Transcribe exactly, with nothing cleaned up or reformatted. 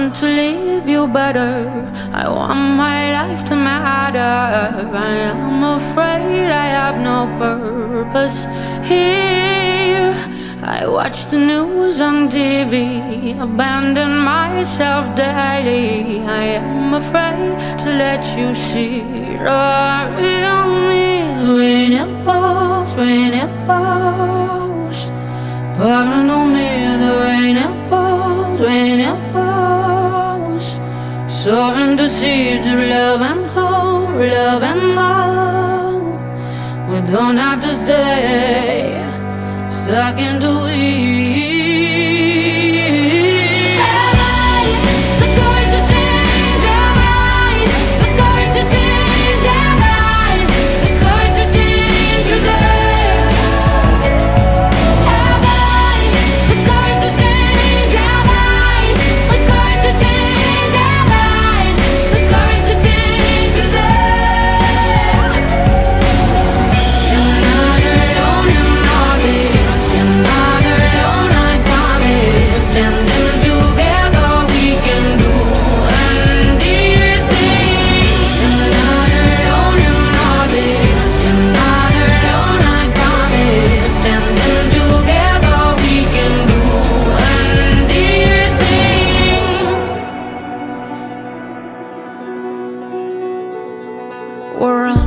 want to leave you better. I want my life to matter. I am afraid I have no purpose here. I watch the news on T V, abandon myself daily. I am afraid to let you see the real me. When it falls, when it falls, pouring on me, the rain it falls, when it falls, soaring the seeds of love and hope, love and hope. We don't have to stay stuck in the weeds. Have I the courage to change? Have I the courage to change? Have I the courage to change today? Have I the courage to change? Have I the courage to change? Have I the courage to change today? You're not alone in all this. You're not alone, I promise. Standing together we can do anything. You're not alone in all this. You're not alone, I promise. Standing together we can do anything. World